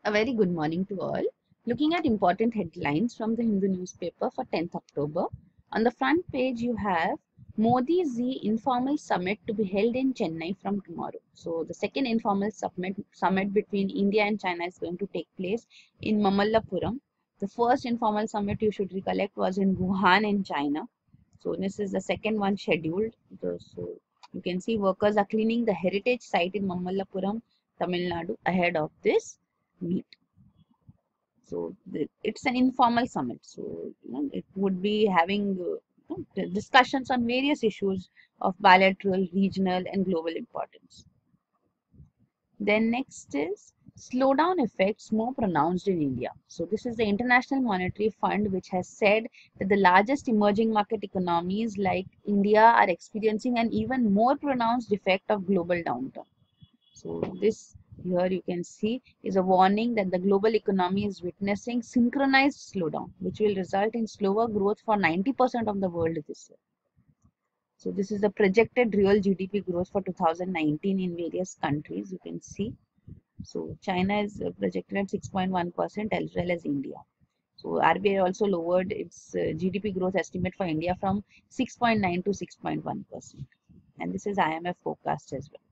A very good morning to all. Looking at important headlines from the Hindu newspaper for 10th October. On the front page, you have Modi Z informal summit to be held in Chennai from tomorrow. So, the second informal summit between India and China is going to take place in Mamallapuram. The first informal summit, you should recollect, was in Wuhan in China. So, this is the second one scheduled. So, you can see workers are cleaning the heritage site in Mamallapuram, Tamil Nadu ahead of this meet. So it's an informal summit. So it would be having discussions on various issues of bilateral, regional, and global importance. Then next is slowdown effects more pronounced in India. So this is the International Monetary Fund, which has said that the largest emerging market economies like India are experiencing an even more pronounced effect of global downturn. So this here you can see is a warning that the global economy is witnessing synchronized slowdown, which will result in slower growth for 90% of the world this year. So this is the projected real GDP growth for 2019 in various countries. You can see. So China is projected at 6.1% as well as India. So RBI also lowered its GDP growth estimate for India from 6.9 to 6.1%. And this is IMF forecast as well.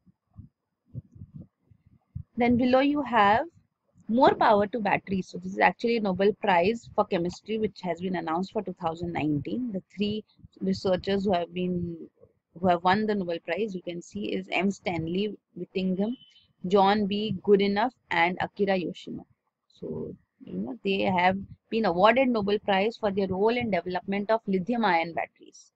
Then below you have more power to batteries. So this is actually a Nobel Prize for Chemistry, which has been announced for 2019. The three researchers who have won the Nobel Prize, you can see, is M. Stanley Whittingham, John B. Goodenough, and Akira Yoshino. So they have been awarded Nobel Prize for their role in development of lithium-ion batteries.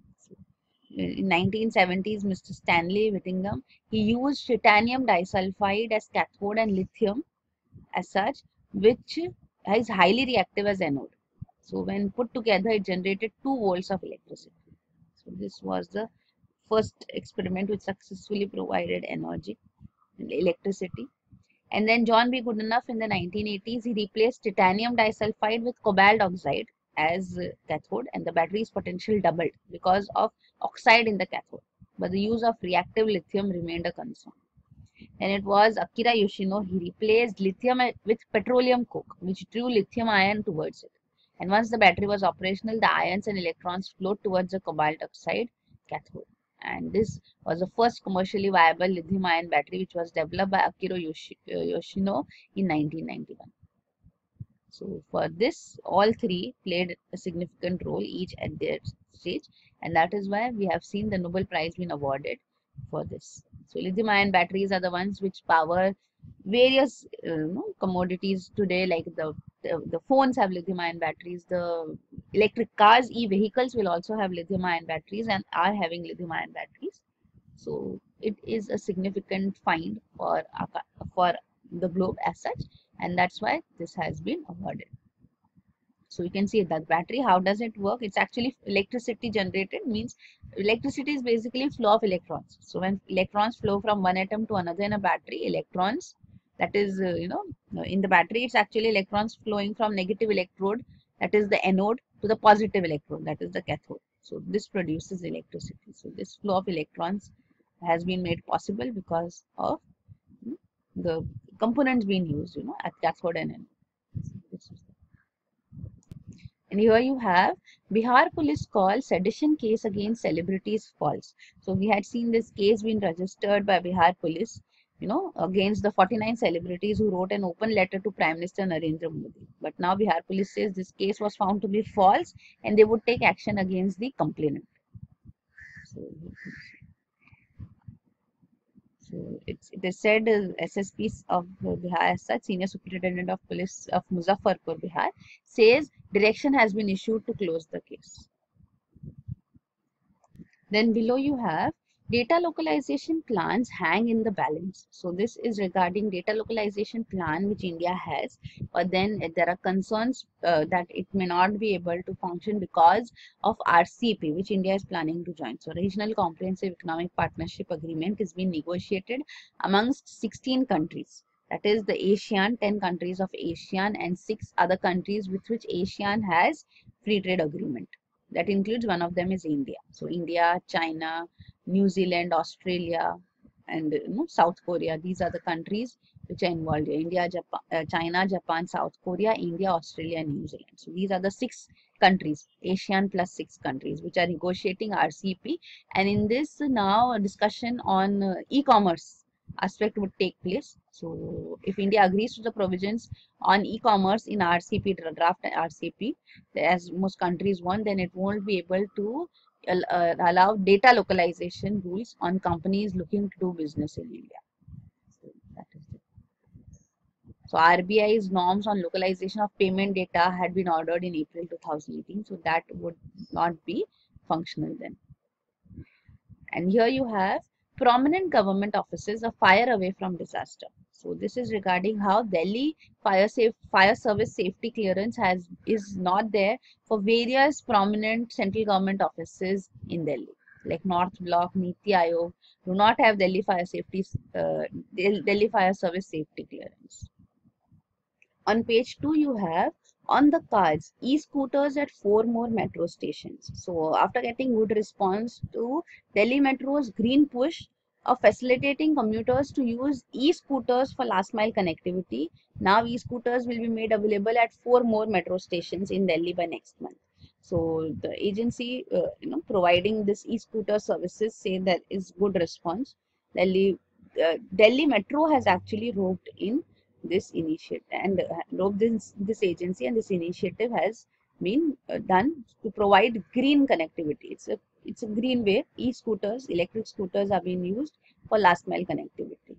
In 1970s, Mr. Stanley Whittingham, he used titanium disulfide as cathode and lithium as such, which is highly reactive as anode. So when put together, it generated 2 volts of electricity. So this was the first experiment which successfully provided energy and electricity. And then John B. Goodenough in the 1980s, he replaced titanium disulfide with cobalt oxide as cathode, and the battery's potential doubled because of oxide in the cathode. But the use of reactive lithium remained a concern. And it was Akira Yoshino, he replaced lithium with petroleum coke, which drew lithium ion towards it. And once the battery was operational, the ions and electrons flowed towards the cobalt oxide cathode. And this was the first commercially viable lithium ion battery, which was developed by Akira Yoshino in 1991. So for this, all three played a significant role, each at their stage, and that is why we have seen the Nobel Prize being awarded for this. So lithium-ion batteries are the ones which power various commodities today, like the phones have lithium-ion batteries, the electric cars, e-vehicles will also have lithium-ion batteries and are having lithium-ion batteries. So it is a significant find for the globe as such, and that's why this has been awarded. So you can see that battery, how does it work? It's actually electricity generated, means electricity is basically flow of electrons. So when electrons flow from one atom to another in a battery, electrons, that is in the battery, it's actually electrons flowing from negative electrode, that is the anode, to the positive electrode, that is the cathode. So this produces electricity. So this flow of electrons has been made possible because of the components being used at cathode and anode. And here you have Bihar police call sedition case against celebrities false. So we had seen this case being registered by Bihar police, against the 49 celebrities who wrote an open letter to Prime Minister Narendra Modi. But now Bihar police says this case was found to be false and they would take action against the complainant. So it is said SSP of Bihar as such, Senior Superintendent of Police of Muzaffarpur, Bihar, says direction has been issued to close the case. Then below you have data localization plans hang in the balance. So this is regarding data localization plan which India has, but then there are concerns that it may not be able to function because of RCEP, which India is planning to join. So Regional Comprehensive Economic Partnership Agreement is being negotiated amongst 16 countries. That is the ASEAN, 10 countries of ASEAN and 6 other countries with which ASEAN has free trade agreement. That includes one of them is India. So India, China, New Zealand, Australia, and South Korea. These are the countries which are involved here: India, Japan, China, Japan, South Korea, India, Australia, and New Zealand. So these are the 6 countries, ASEAN plus 6 countries, which are negotiating RCEP. And in this now a discussion on e-commerce aspect would take place. So if India agrees to the provisions on e-commerce in RCEP, draft RCEP, as most countries want, then it won't be able to allow data localization rules on companies looking to do business in India. So that is it. So RBI's norms on localization of payment data had been ordered in April 2018. So that would not be functional then. And here you have prominent government offices are fire away from disaster. So this is regarding how Delhi fire service safety clearance is not there for various prominent central government offices in Delhi, like North Block, Niti Aayog do not have Delhi fire service safety clearance. On page 2, you have on the cards e-scooters at 4 more metro stations. So after getting good response to Delhi Metro's green push of facilitating commuters to use e-scooters for last mile connectivity, now e-scooters will be made available at 4 more metro stations in Delhi by next month. So the agency, providing this e-scooter services say that is good response. Delhi Metro has actually roped in this initiative and this agency, and this initiative has been done to provide green connectivity. It's a green way. E-scooters, electric scooters are being used for last mile connectivity.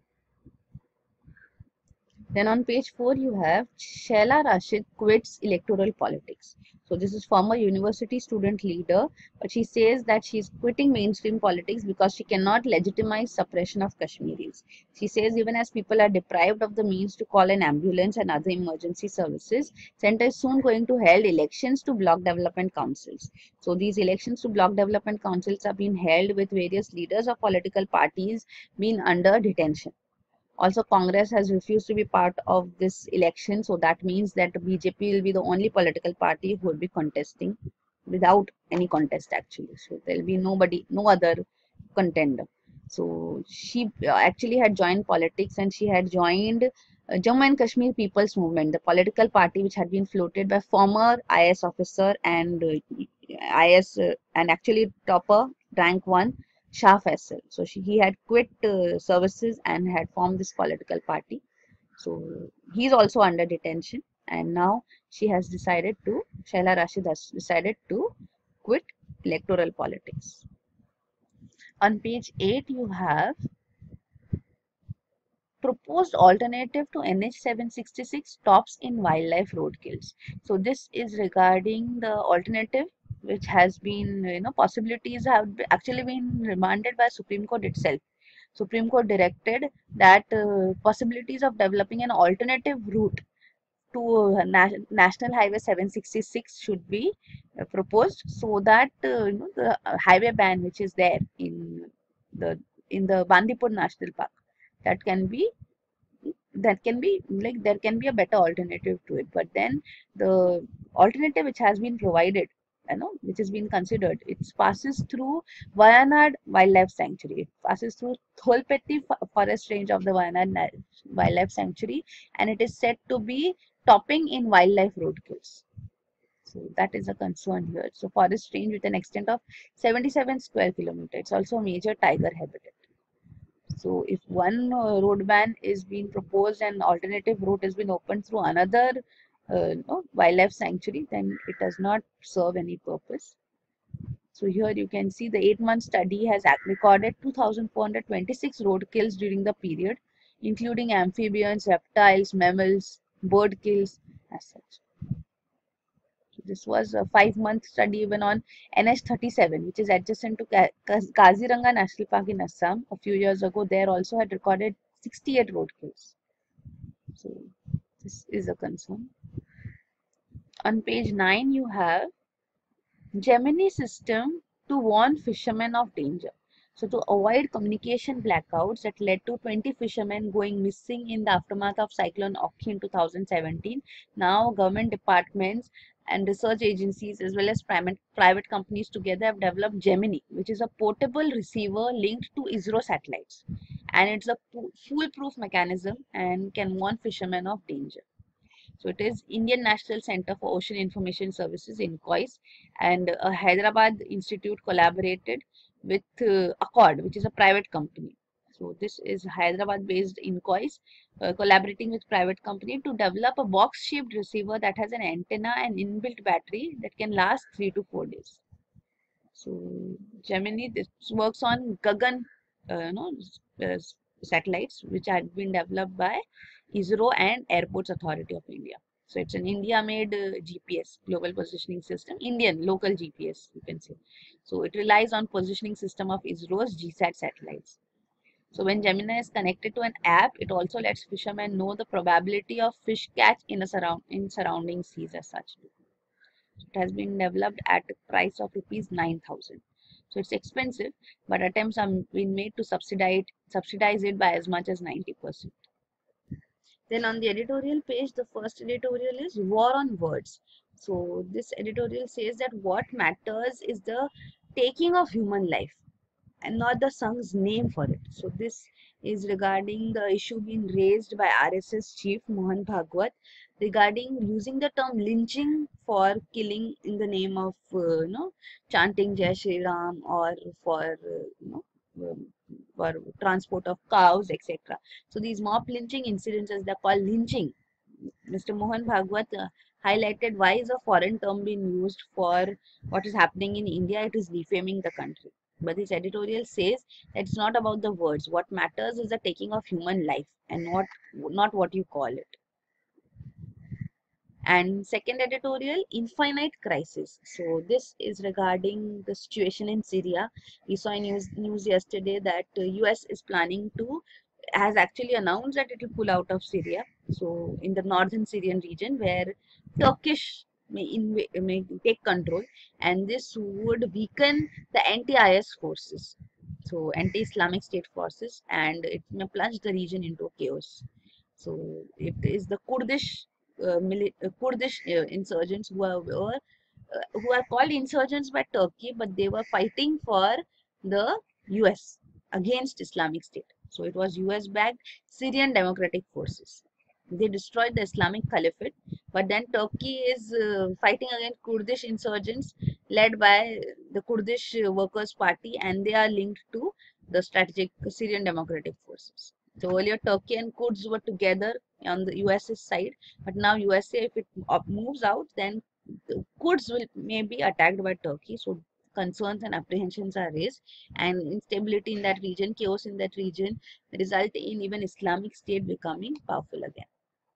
Then on page 4, you have Sheila Rashid quits electoral politics. So this is former university student leader, but she says that she is quitting mainstream politics because she cannot legitimize suppression of Kashmiris. She says even as people are deprived of the means to call an ambulance and other emergency services, Centre is soon going to hold elections to block development councils. So these elections to block development councils are being held with various leaders of political parties being under detention. Also, Congress has refused to be part of this election, so that means that BJP will be the only political party who will be contesting without any contest actually. So there will be no other contender. So she actually had joined politics, and she had joined Jammu and Kashmir People's Movement, the political party which had been floated by former IAS officer and IAS and actually topper rank 1 Shah. So he had quit services and had formed this political party. So he's also under detention, and now Sheila Rashid has decided to quit electoral politics. On page 8, you have proposed alternative to NH 766 stops in wildlife road kills. So this is regarding the alternative which has been, possibilities have actually been remanded by Supreme Court itself. Supreme Court directed that possibilities of developing an alternative route to National Highway 766 should be proposed, so that the highway ban which is there the in the Bandipur National Park, that can be like there can be a better alternative to it. But then the alternative which has been provided, which has been considered, it passes through Wayanad Wildlife Sanctuary. It passes through Tholpeti Forest Range of the Wayanad Wildlife Sanctuary, and it is said to be topping in wildlife roadkills. So that is a concern here. So forest range with an extent of 77 square kilometers. It's also a major tiger habitat. So if one road ban is being proposed and alternative route has been opened through another wildlife sanctuary, then it does not serve any purpose. So here you can see the 8-month study has recorded 2,426 road kills during the period, including amphibians, reptiles, mammals, bird kills as such. So this was a 5-month study even on NH37, which is adjacent to Kaziranga National Park in Assam. A few years ago, there also had recorded 68 road kills. So this is a concern. On page 9, you have Gemini system to warn fishermen of danger. So to avoid communication blackouts that led to 20 fishermen going missing in the aftermath of Cyclone Oki in 2017, now government departments and research agencies as well as private companies together have developed Gemini, which is a portable receiver linked to ISRO satellites. And it's a foolproof mechanism and can warn fishermen of danger. So it is Indian National Center for Ocean Information Services, INCOIS, and Hyderabad Institute collaborated with Accord, which is a private company. So this is Hyderabad-based INCOIS collaborating with private company to develop a box-shaped receiver that has an antenna and inbuilt battery that can last 3 to 4 days. So Gemini, this works on Gagan, uh, satellites which had been developed by ISRO and Airports Authority of India. So it's an India-made GPS, global positioning system, Indian local GPS, you can say. So it relies on positioning system of ISRO's GSAT satellites. So when Gemini is connected to an app, it also lets fishermen know the probability of fish catch in surrounding seas as such. It has been developed at a price of rupees 9,000. So it's expensive, but attempts have been made to subsidize it by as much as 90%. Then on the editorial page, the first editorial is War on Words. So this editorial says that what matters is the taking of human life and not the song's name for it. So this is regarding the issue being raised by RSS chief Mohan Bhagwat regarding using the term lynching for killing in the name of chanting Jai Shri Ram, or for for transport of cows, etc. So these mob lynching incidents, as they're called lynching, Mr. Mohan Bhagwat highlighted why is a foreign term being used for what is happening in India. It is defaming the country. But this editorial says that it's not about the words. What matters is the taking of human life and not what you call it. And second editorial, Infinite Crisis. So this is regarding the situation in Syria. We saw in news yesterday that US is planning to, has actually announced that it will pull out of Syria. So in the northern Syrian region where Turkish may take control, and this would weaken the anti-IS forces, so anti-Islamic State forces, and it may plunge the region into chaos. So it is the Kurdish insurgents who are called insurgents by Turkey, but they were fighting for the US against Islamic State. So it was US-backed Syrian Democratic Forces. They destroyed the Islamic Caliphate, but then Turkey is fighting against Kurdish insurgents led by the Kurdish Workers' Party, and they are linked to the strategic Syrian Democratic Forces. So earlier Turkey and Kurds were together on the US's side, but now USA, if it moves out, then the Kurds may be attacked by Turkey. So concerns and apprehensions are raised, and instability in that region, chaos in that region, result in even Islamic State becoming powerful again.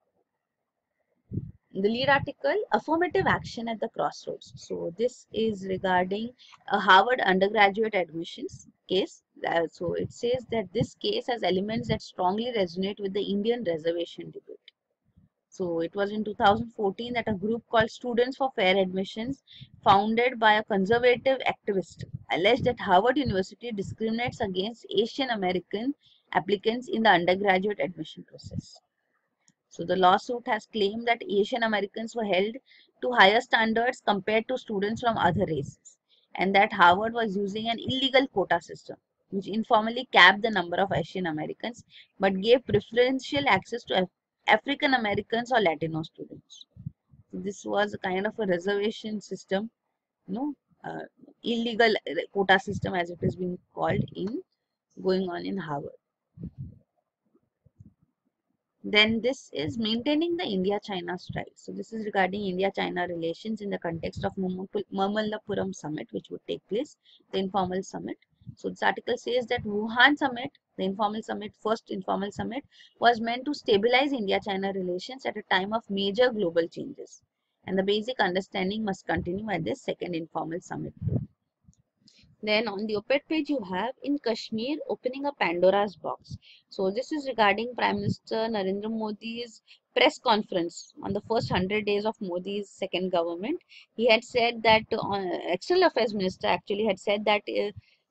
The lead article, Affirmative Action at the Crossroads. So this is regarding a Harvard undergraduate admissions case. So it says that this case has elements that strongly resonate with the Indian reservation debate. So it was in 2014 that a group called Students for Fair Admissions, founded by a conservative activist, alleged that Harvard University discriminates against Asian American applicants in the undergraduate admission process. So the lawsuit has claimed that Asian Americans were held to higher standards compared to students from other races, and that Harvard was using an illegal quota system, which informally capped the number of Asian Americans but gave preferential access to African Americans or Latino students. So this was a kind of a reservation system, illegal quota system as it is being called, in going on in Harvard. Then this is maintaining the India-China stride. So this is regarding India-China relations in the context of Mamallapuram summit, which would take place, the informal summit. So this article says that Wuhan summit, the informal summit, first informal summit, was meant to stabilize India-China relations at a time of major global changes. And the basic understanding must continue at this second informal summit too. Then on the op-ed page you have, in Kashmir, opening a Pandora's box. So this is regarding Prime Minister Narendra Modi's press conference on the first 100 days of Modi's second government. He had said that, External Affairs Minister actually had said that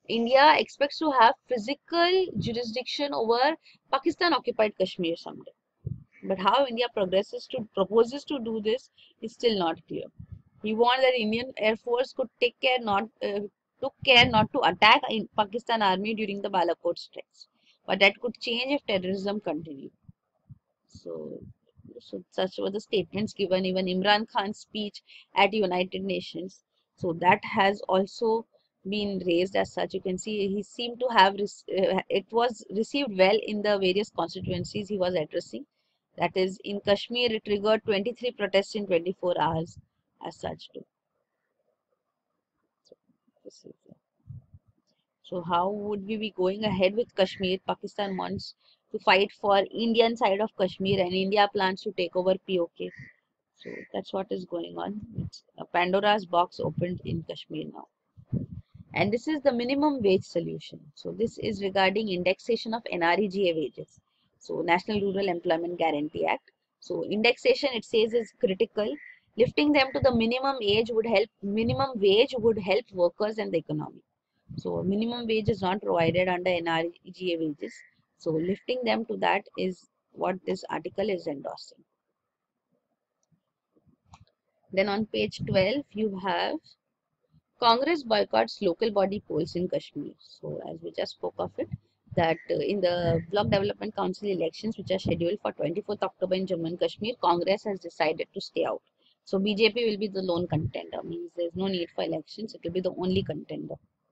India expects to have physical jurisdiction over Pakistan occupied Kashmir someday. But how India proposes to do this is still not clear. He warned that Indian Air Force could took care not to attack in Pakistan army during the Balakot strikes, but that could change if terrorism continued. So, so such were the statements given. Even Imran Khan's speech at United Nations. So that has also been raised as such. You can see he seemed to have it was received well in the various constituencies he was addressing. That is, in Kashmir, it triggered 23 protests in 24 hours as such too. So, this is So how would we be going ahead with Kashmir? Pakistan wants to fight for Indian side of Kashmir and India plans to take over POK. So that's what is going on. It's a Pandora's box opened in Kashmir now. And this is the minimum wage solution. So this is regarding indexation of NREGA wages. So National Rural Employment Guarantee Act. So indexation, it says, is critical. Lifting them to the minimum wage would help workers and the economy. So minimum wage is not provided under NREGA wages. So lifting them to that is what this article is endorsing. Then on page 12, you have Congress boycotts local body polls in Kashmir. So as we just spoke of it, that in the Block Development Council elections, which are scheduled for 24th October in Jammu and Kashmir, Congress has decided to stay out. So BJP will be the lone contender. Means there's no need for elections. It will be the only contender.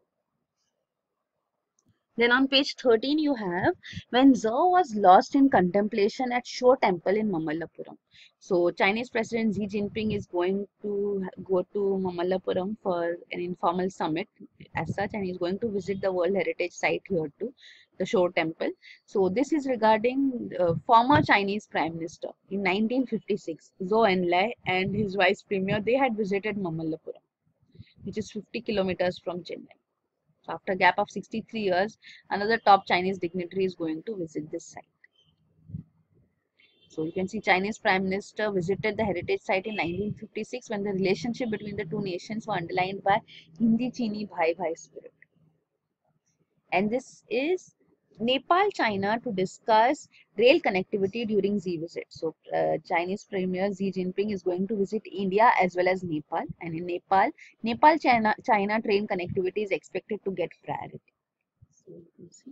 Then on page 13, you have when Zhou was lost in contemplation at Shore Temple in Mamallapuram. So Chinese President Xi Jinping is going to go to Mamallapuram for an informal summit as such, and he's going to visit the World Heritage Site here too, the Shore Temple. So this is regarding former Chinese Prime Minister in 1956, Zhou Enlai and his Vice Premier. They had visited Mamallapuram, which is 50 kilometers from Chennai. So after a gap of 63 years, another top Chinese dignitary is going to visit this site. So you can see Chinese Prime Minister visited the heritage site in 1956 when the relationship between the two nations were underlined by Hindi Chini Bhai Bhai spirit. And this is Nepal, China to discuss rail connectivity during Xi visit. So Chinese Premier Xi Jinping is going to visit India as well as Nepal. And in Nepal China train connectivity is expected to get priority. So you can see.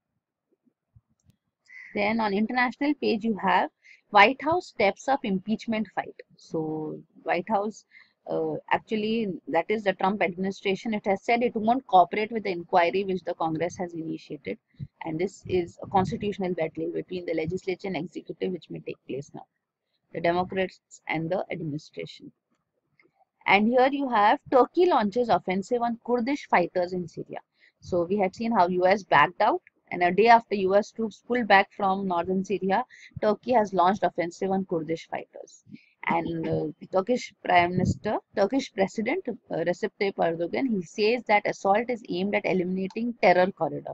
Then on international page, you have White House steps up impeachment fight. So White House, actually, that is the Trump administration, it has said it won't cooperate with the inquiry which the Congress has initiated. And this is a constitutional battle between the legislature and executive which may take place now. The Democrats and the administration. And here you have Turkey launches offensive on Kurdish fighters in Syria. So we had seen how US backed out, and a day after US troops pulled back from northern Syria, Turkey has launched offensive on Kurdish fighters. And Turkish President Recep Tayyip Erdogan, he says that assault is aimed at eliminating terror corridor.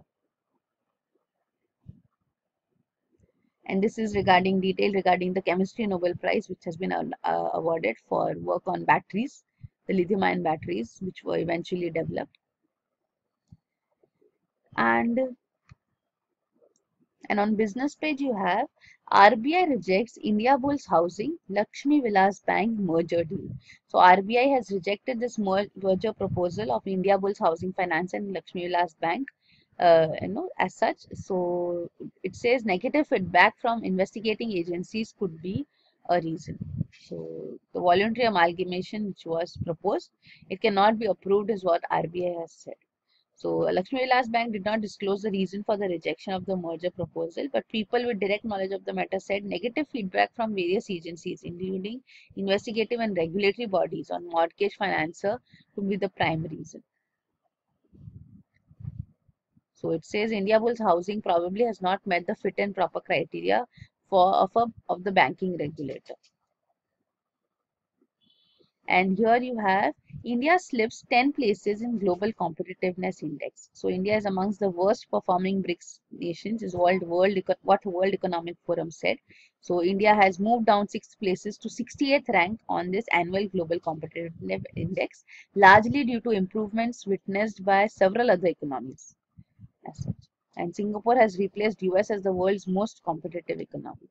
And this is regarding the Chemistry Nobel Prize, which has been awarded for work on batteries, the lithium-ion batteries, which were eventually developed. And on business page, you have RBI rejects India Bulls Housing Lakshmi Vilas Bank merger deal. So RBI has rejected this merger proposal of India Bulls Housing Finance and Lakshmi Vilas Bank. As such, so it says negative feedback from investigating agencies could be a reason. So the voluntary amalgamation which was proposed, it cannot be approved is what RBI has said. So Lakshmi Vilas Bank did not disclose the reason for the rejection of the merger proposal, but people with direct knowledge of the matter said negative feedback from various agencies, including investigative and regulatory bodies on mortgage financer could be the prime reason. So it says India Bulls Housing probably has not met the fit and proper criteria of the banking regulator. And here you have India slips 10 places in Global Competitiveness Index. So India is amongst the worst performing BRICS nations, is what World Economic Forum said. So India has moved down 6 places to 68th rank on this annual Global Competitiveness Index, largely due to improvements witnessed by several other economies as such. And Singapore has replaced US as the world's most competitive economy.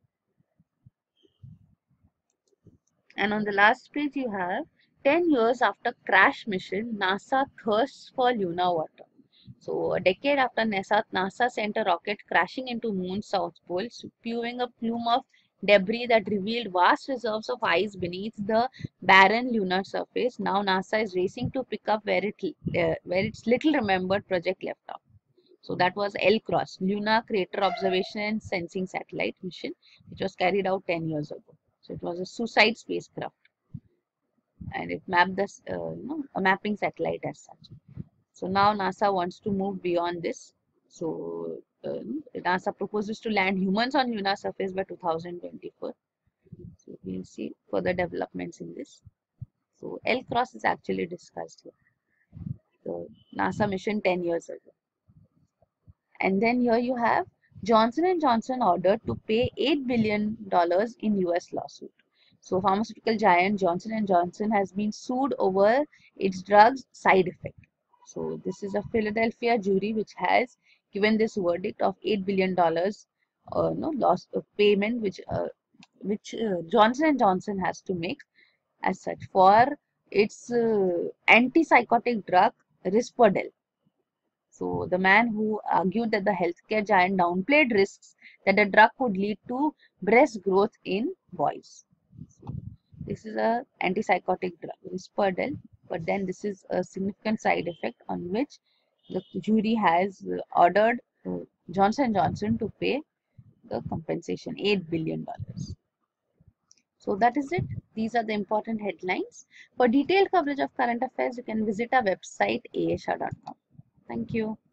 And on the last page, you have 10 years after crash mission, NASA thirsts for lunar water. So, a decade after NASA sent a rocket crashing into Moon's south pole, spewing a plume of debris that revealed vast reserves of ice beneath the barren lunar surface. Now, NASA is racing to pick up where its little remembered project left off. So, that was LCROSS, Lunar Crater Observation and Sensing Satellite mission, which was carried out 10 years ago. So, it was a suicide spacecraft, and it mapped this, a mapping satellite as such. So now NASA wants to move beyond this. So NASA proposes to land humans on lunar surface by 2024. So we'll see further developments in this. So LCROSS is actually discussed here. So NASA mission 10 years ago. And then here you have Johnson & Johnson ordered to pay $8 billion in US lawsuit. So pharmaceutical giant Johnson & Johnson has been sued over its drug's side effect. So this is a Philadelphia jury which has given this verdict of $8 billion loss of payment which Johnson & Johnson has to make as such for its antipsychotic drug Risperdal. So the man who argued that the healthcare giant downplayed risks that the drug could lead to breast growth in boys. So this is a antipsychotic drug, Risperdal, but then this is a significant side effect on which the jury has ordered Johnson & Johnson to pay the compensation, $8 billion. So that is it. These are the important headlines. For detailed coverage of current affairs, you can visit our website asha.com. Thank you.